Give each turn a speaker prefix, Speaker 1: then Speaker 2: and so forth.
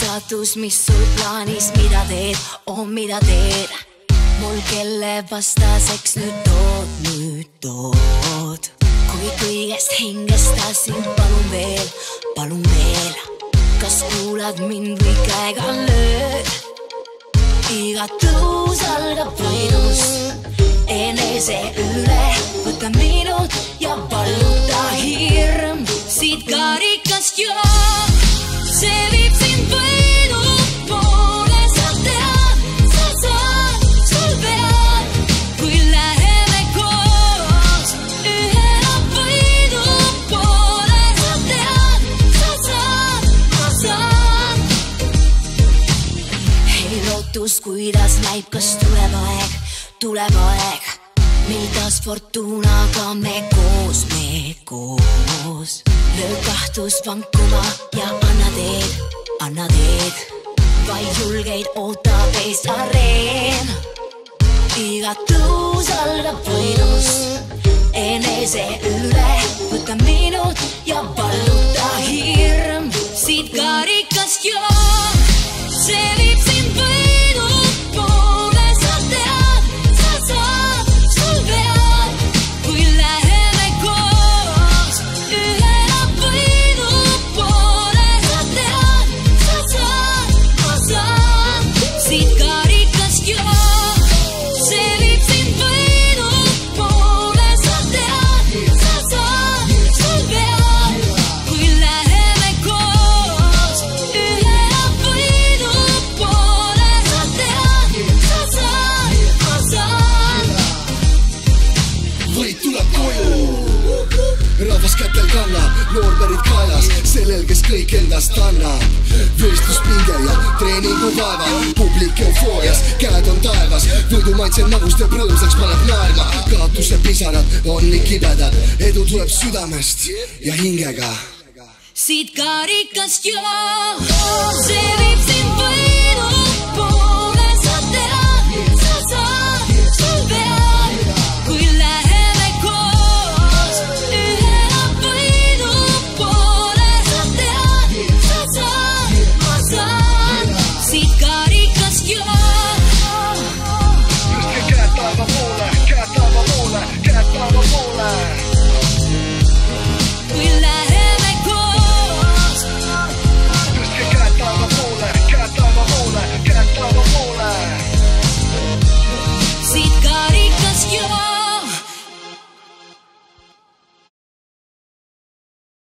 Speaker 1: Üllatus, mis sul plaanis, mida teed, oh mida teed. Mul kelle vastaseks nüüd tood. Kui kõigest hingestasin, palun veel. Kas kuulad mind või käega lööd? Iga tõus algab võidust enese üle. Võta minut ja valluta hirm siit karikast joo. See viib sind võidu poole, sa tead, sa saad, sul pead. Kui läheme koos ühena võidu poole, sa tead, sa saad, ma saan. Hei lootus, kuidas näib, kas tuleb aeg, mil taas fortuunaga me koos. Löö kahtlus vankuma ja anna teed. Vaid julgeid ootab ees areen. Iga tõus algab võidust enese üle. Võta minut ja valluta hirm siit karikast joo. See viib sind võidu poole, sa tead, sa saad, sul pead. Kui läheme koos ühena võidu poole, sa tead, sa saad, ma saan. Siit karikast joo. See viib sind võidu poole, sa tead, sa saad, sul pead. Kui läheme koos ühena võidu poole, sa tead, sa saad, ma saan.
Speaker 2: Võit tuleb koju, rahvas kätel kannab, noorberid kaelas, sellel, kes kõik endast annab. Võistluspinge ja treeningu vaevad, publik eufoorias, käed on taevas. Võidu maitse magust teeb rõõmsaks, paneb naerma. Kaotuse pisarad on nii kibedad, edu tuleb südamest ja hingega.
Speaker 1: Siit karikast joo. See viib